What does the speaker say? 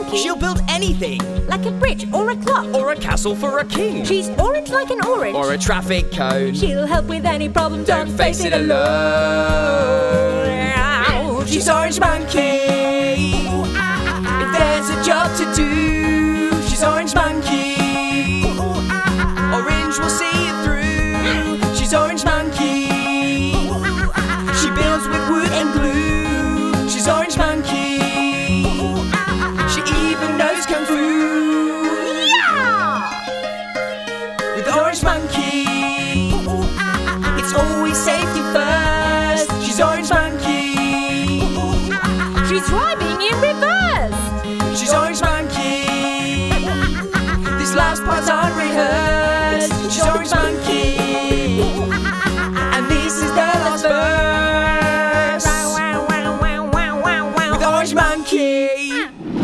monkey. She'll build anything. Like a bridge or a clock. Or a castle for a king. She's orange like an orange. Or a traffic cone. She'll help with any problem. Don't face it alone. She's Orange Monkey. If there's a job to do, she's Orange Monkey. Orange will see it through. She's Orange Monkey. She builds with wood and glue. She's Orange Monkey. She even knows Kung Fu. Yeah! With Orange Monkey, it's always safety first. She's Orange Monkey. She's driving in reverse. She's Orange Monkey. These last parts aren't rehearsed. She's Orange Monkey. And this is the last verse. With Orange Monkey.